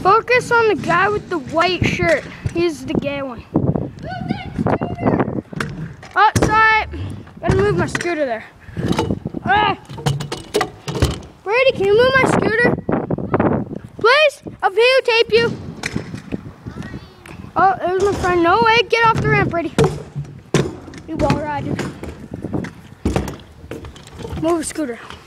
Focus on the guy with the white shirt. He's the gay one. Oh, sorry. Gotta move my scooter there. Brady, can you move my scooter? Please? I'll videotape you. Oh, there's my friend. No way. Get off the ramp, Brady. You wall riding. Move a scooter.